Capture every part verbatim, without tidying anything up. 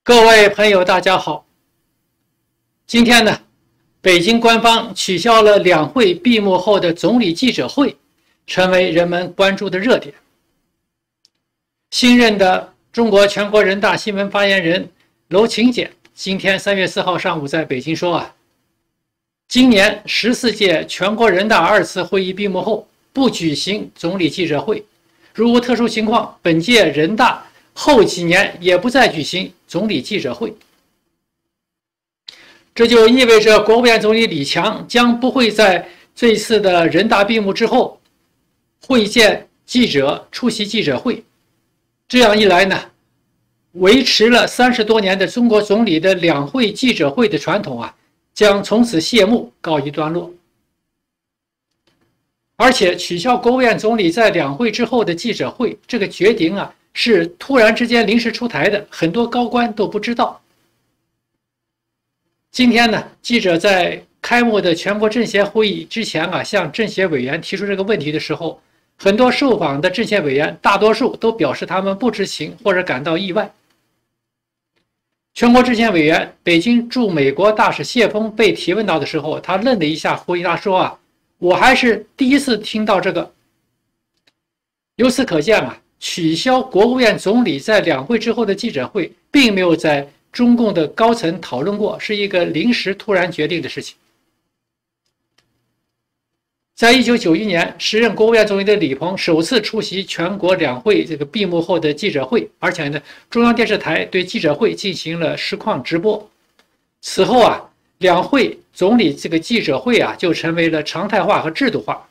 各位朋友，大家好。今天呢，北京官方取消了两会闭幕后的总理记者会，成为人们关注的热点。新任的中国全国人大新闻发言人娄勤俭今天三月四号上午在北京说啊，今年十四届全国人大二次会议闭幕后不举行总理记者会，如无特殊情况，本届人大后几年也不再举行总理记者会。这就意味着国务院总理李强将不会在这一次的人大闭幕之后会见记者、出席记者会。这样一来呢，维持了三十多年的中国总理的两会记者会的传统啊，将从此谢幕，告一段落。而且取消国务院总理在两会之后的记者会，这个决定啊，是突然之间临时出台的，很多高官都不知道。今天呢，记者在开幕的全国政协会议之前啊，向政协委员提出这个问题的时候，很多受访的政协委员大多数都表示他们不知情或者感到意外。全国政协委员、北京驻美国大使谢峰被提问到的时候，他愣了一下，回答说啊，我还是第一次听到这个。由此可见啊，取消国务院总理在两会之后的记者会，并没有在中共的高层讨论过，是一个临时突然决定的事情。在一九九一年，时任国务院总理的李鹏首次出席全国两会这个闭幕后的记者会，而且呢，中央电视台对记者会进行了实况直播。此后啊，两会总理这个记者会啊，就成为了常态化和制度化。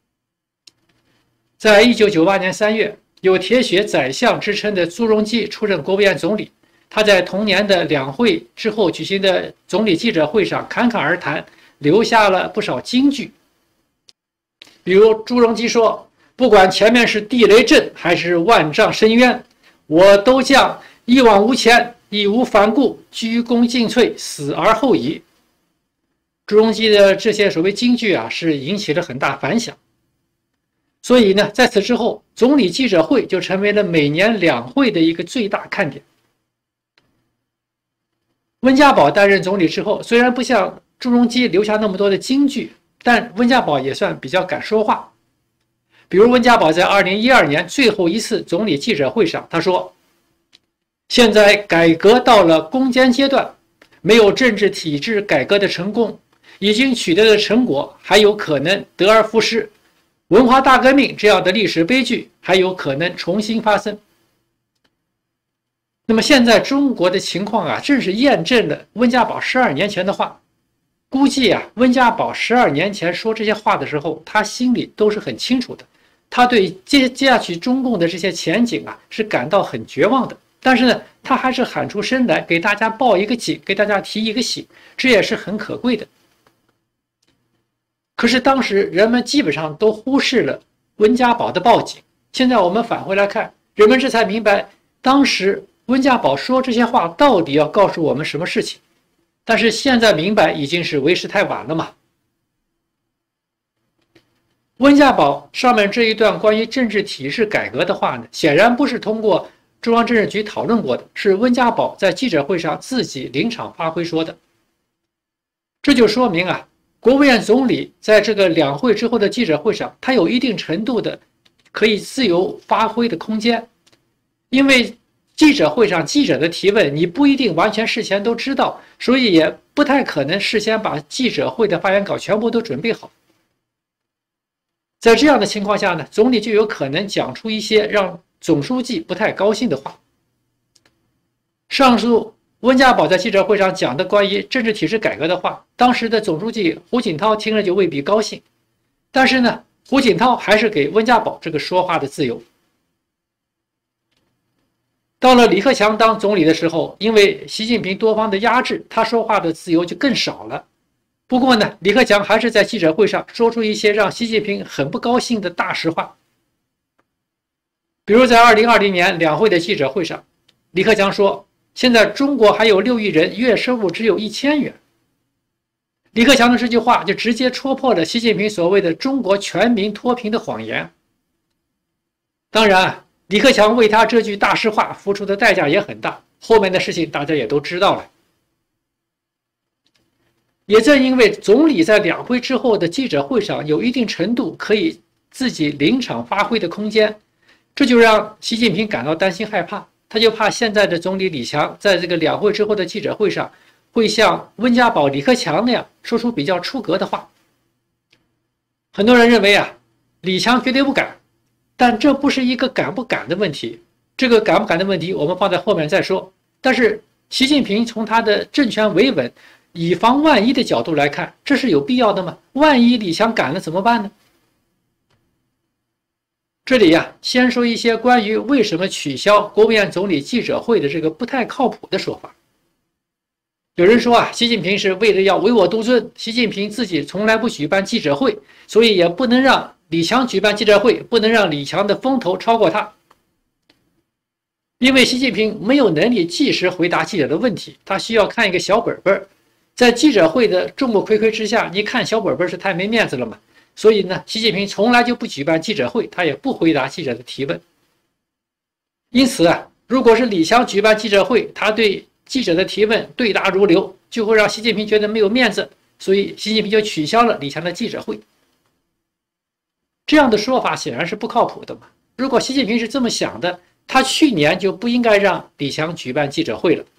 在一九九八年三月，有铁血宰相之称的朱镕基出任国务院总理，他在同年的两会之后举行的总理记者会上侃侃而谈，留下了不少金句。比如朱镕基说，不管前面是地雷阵还是万丈深渊，我都将一往无前，义无反顾，鞠躬尽瘁，死而后已。朱镕基的这些所谓金句啊，是引起了很大反响。所以呢，在此之后，总理记者会就成为了每年两会的一个最大看点。温家宝担任总理之后，虽然不像朱镕基留下那么多的金句，但温家宝也算比较敢说话。比如温家宝在二零一二年最后一次总理记者会上，他说，现在改革到了攻坚阶段，没有政治体制改革的成功，已经取得的成果还有可能得而复失，文化大革命这样的历史悲剧还有可能重新发生。那么现在中国的情况啊，正是验证了温家宝十二年前的话。估计啊，温家宝十二年前说这些话的时候，他心里都是很清楚的。他对接接下去中共的这些前景啊，是感到很绝望的。但是呢，他还是喊出声来，给大家报一个警，给大家提一个醒，这也是很可贵的。可是当时人们基本上都忽视了温家宝的报警。现在我们返回来看，人们这才明白，当时温家宝说这些话到底要告诉我们什么事情。但是现在明白已经是为时太晚了嘛。温家宝上面这一段关于政治体制改革的话呢，显然不是通过中央政治局讨论过的，是温家宝在记者会上自己临场发挥说的。这就说明啊，国务院总理在这个两会之后的记者会上，他有一定程度的可以自由发挥的空间，因为记者会上记者的提问，你不一定完全事前都知道，所以也不太可能事先把记者会的发言稿全部都准备好。在这样的情况下呢，总理就有可能讲出一些让总书记不太高兴的话。上述温家宝在记者会上讲的关于政治体制改革的话，当时的总书记胡锦涛听了就未必高兴，但是呢，胡锦涛还是给温家宝这个说话的自由。到了李克强当总理的时候，因为习近平多方的压制，他说话的自由就更少了。不过呢，李克强还是在记者会上说出一些让习近平很不高兴的大实话。比如在二零二零年两会的记者会上，李克强说，现在中国还有六亿人月收入只有一千元。李克强的这句话就直接戳破了习近平所谓的中国全民脱贫的谎言。当然，李克强为他这句大实话付出的代价也很大。 后面的事情大家也都知道了。也正因为总理在两会之后的记者会上有一定程度可以自己临场发挥的空间，这就让习近平感到担心害怕。他就怕现在的总理李强在这个两会之后的记者会上会像温家宝、李克强那样说出比较出格的话。很多人认为啊，李强绝对不敢，但这不是一个敢不敢的问题，这个敢不敢的问题我们放在后面再说。但是习近平从他的政权维稳、以防万一的角度来看，这是有必要的吗？万一李强敢了怎么办呢？这里呀、啊，先说一些关于为什么取消国务院总理记者会的这个不太靠谱的说法。有人说啊，习近平是为了要唯我独尊，习近平自己从来不举办记者会，所以也不能让李强举办记者会，不能让李强的风头超过他。因为习近平没有能力即时回答记者的问题，他需要看一个小本本，在记者会的众目睽睽之下，你看小本本是太没面子了嘛。所以呢，习近平从来就不举办记者会，他也不回答记者的提问。因此啊，如果是李强举办记者会，他对记者的提问对答如流，就会让习近平觉得没有面子，所以习近平就取消了李强的记者会。这样的说法显然是不靠谱的嘛。如果习近平是这么想的，他去年就不应该让李强举办记者会了。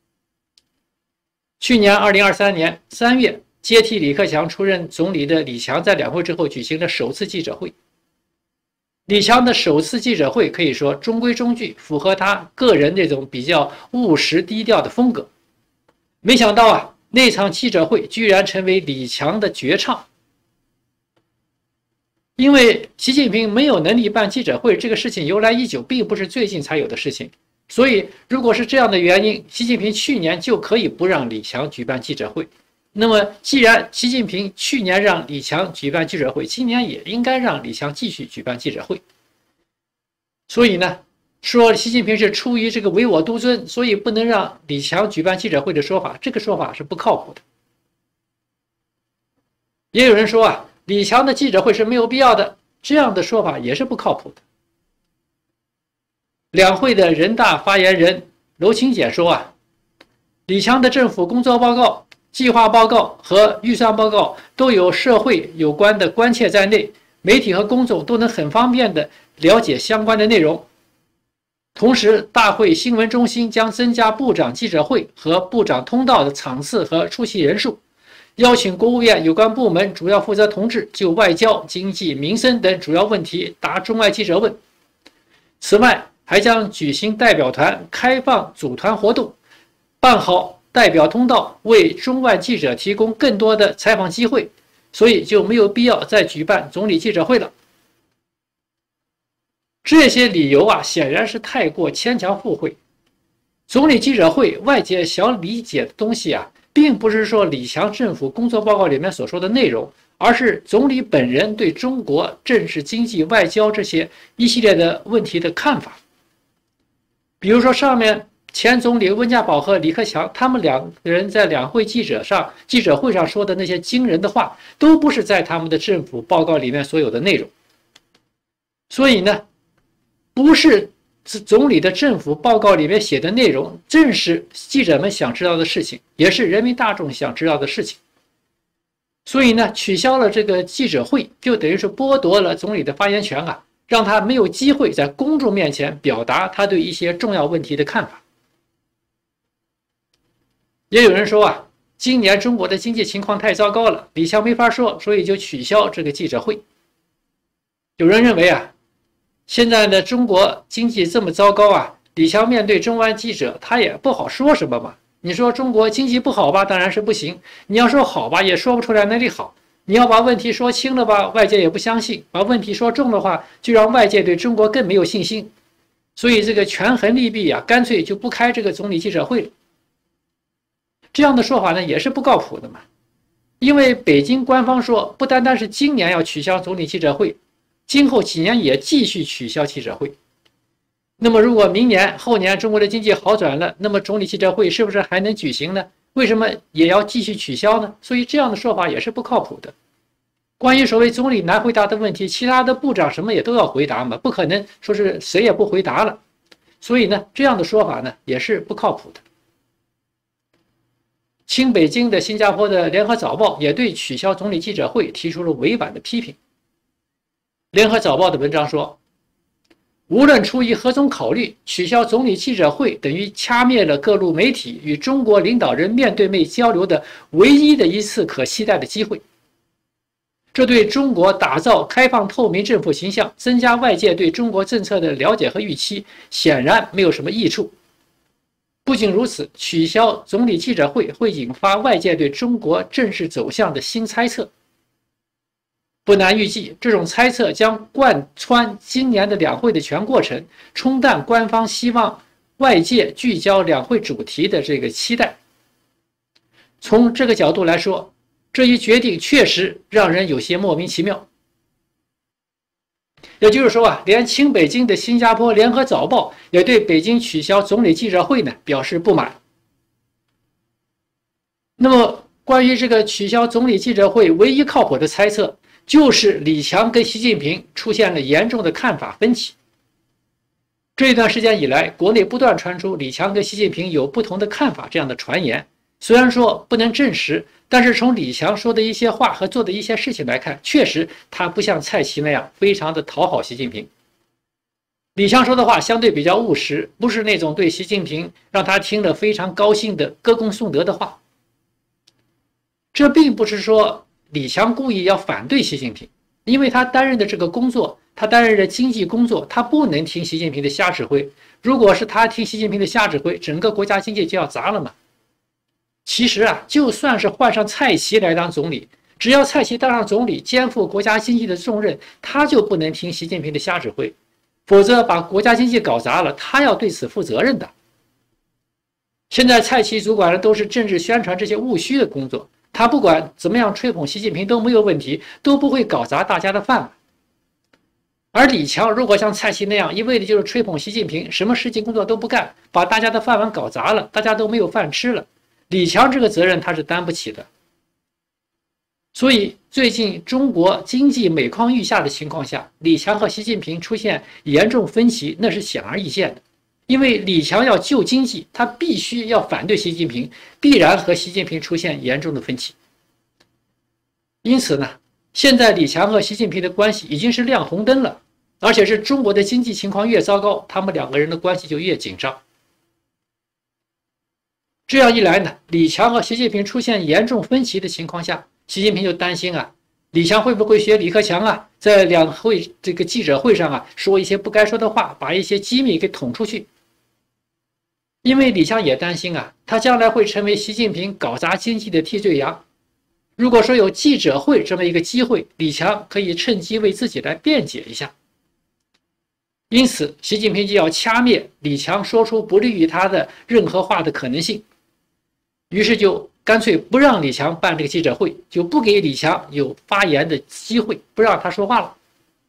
去年二零二三年三月，接替李克强出任总理的李强在两会之后举行了首次记者会。李强的首次记者会可以说中规中矩，符合他个人那种比较务实低调的风格。没想到啊，那场记者会居然成为李强的绝唱。因为习近平没有能力办记者会，这个事情由来已久，并不是最近才有的事情。所以如果是这样的原因，习近平去年就可以不让李强举办记者会。那么既然习近平去年让李强举办记者会，今年也应该让李强继续举办记者会。所以呢，说习近平是出于这个唯我独尊，所以不能让李强举办记者会的说法，这个说法是不靠谱的。也有人说啊，李强的记者会是没有必要的，这样的说法也是不靠谱的。两会的人大发言人娄勤俭说啊，李强的政府工作报告、计划报告和预算报告都有社会有关的关切在内，媒体和公众都能很方便地了解相关的内容。同时，大会新闻中心将增加部长记者会和部长通道的场次和出席人数，邀请国务院有关部门主要负责同志就外交、经济、民生等主要问题答中外记者问。此外，还将举行代表团开放组团活动，办好代表通道，为中外记者提供更多的采访机会，所以就没有必要再举办总理记者会了。这些理由啊，显然是太过牵强附会。总理记者会外界想理解的东西啊，并不是说李强政府工作报告里面所说的内容，而是总理本人对中国政治、经济、外交这些一系列的问题的看法。比如说上面前总理温家宝和李克强，他们两个人在两会记者上记者会上说的那些惊人的话，都不是在他们的政府报告里面所有的内容。所以呢，不是总理的政府报告里面写的内容，正是记者们想知道的事情，也是人民大众想知道的事情。所以呢，取消了这个记者会，就等于是剥夺了总理的发言权啊，让他没有机会在公众面前表达他对一些重要问题的看法。也有人说啊，今年中国的经济情况太糟糕了，李强没法说，所以就取消这个记者会。有人认为啊，现在的中国经济这么糟糕啊，李强面对中外记者，他也不好说什么嘛。你说中国经济不好吧，当然是不行；你要说好吧，也说不出来哪里好。你要把问题说轻了吧，外界也不相信；把问题说重的话，就让外界对中国更没有信心。所以这个权衡利弊啊，干脆就不开这个总理记者会了。这样的说法呢，也是不靠谱的嘛。因为北京官方说，不单单是今年要取消总理记者会，今后几年也继续取消记者会。那么如果明年后年中国的经济好转了，那么总理记者会是不是还能举行呢？为什么也要继续取消呢？所以这样的说法也是不靠谱的。关于所谓总理难回答的问题，其他的部长什么也都要回答嘛，不可能说是谁也不回答了。 所以呢，这样的说法呢也是不靠谱的。亲北京的新加坡的联合早报也对取消总理记者会提出了委婉的批评。联合早报的文章说，无论出于何种考虑，取消总理记者会等于掐灭了各路媒体与中国领导人面对面交流的唯一的一次可期待的机会。这对中国打造开放透明政府形象、增加外界对中国政策的了解和预期，显然没有什么益处。不仅如此，取消总理记者会会引发外界对中国政治走向的新猜测。不难预计，这种猜测将贯穿今年的两会的全过程，冲淡官方希望外界聚焦两会主题的这个期待。从这个角度来说，这一决定确实让人有些莫名其妙。也就是说啊，连亲北京的新加坡联合早报也对北京取消总理记者会呢表示不满。那么，关于这个取消总理记者会，唯一靠谱的猜测就是李强跟习近平出现了严重的看法分歧。这一段时间以来，国内不断传出李强跟习近平有不同的看法这样的传言，虽然说不能证实，但是从李强说的一些话和做的一些事情来看，确实他不像蔡奇那样非常的讨好习近平。李强说的话相对比较务实，不是那种对习近平让他听了非常高兴的歌功颂德的话。这并不是说李强故意要反对习近平，因为他担任的这个工作，他担任的经济工作，他不能听习近平的瞎指挥。如果是他听习近平的瞎指挥，整个国家经济就要砸了嘛。其实啊，就算是换上蔡奇来当总理，只要蔡奇当上总理，肩负国家经济的重任，他就不能听习近平的瞎指挥，否则把国家经济搞砸了，他要对此负责任的。现在蔡奇主管的都是政治宣传这些务虚的工作，他不管怎么样吹捧习近平都没有问题，都不会搞砸大家的饭碗。而李强如果像蔡奇那样一味的就是吹捧习近平，什么实际工作都不干，把大家的饭碗搞砸了，大家都没有饭吃了，李强这个责任他是担不起的。所以最近中国经济每况愈下的情况下，李强和习近平出现严重分歧，那是显而易见的。因为李强要救经济，他必须要反对习近平，必然和习近平出现严重的分歧。因此呢，现在李强和习近平的关系已经是亮红灯了，而且是中国的经济情况越糟糕，他们两个人的关系就越紧张。这样一来呢，李强和习近平出现严重分歧的情况下，习近平就担心啊，李强会不会学李克强啊，在两会这个记者会上啊，说一些不该说的话，把一些机密给捅出去。因为李强也担心啊，他将来会成为习近平搞砸经济的替罪羊。如果说有记者会这么一个机会，李强可以趁机为自己来辩解一下。因此，习近平就要掐灭李强说出不利于他的任何话的可能性。于是就干脆不让李强办这个记者会，就不给李强有发言的机会，不让他说话了。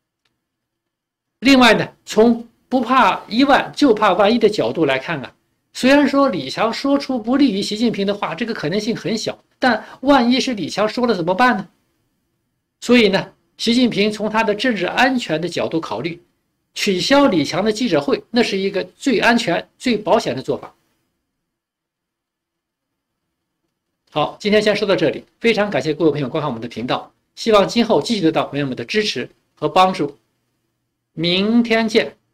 另外呢，从不怕一万就怕万一的角度来看啊，虽然说李强说出不利于习近平的话，这个可能性很小，但万一是李强说了怎么办呢？所以呢，习近平从他的政治安全的角度考虑，取消李强的记者会，那是一个最安全、最保险的做法。好，今天先说到这里，非常感谢各位朋友观看我们的频道，希望今后继续得到朋友们的支持和帮助。明天见。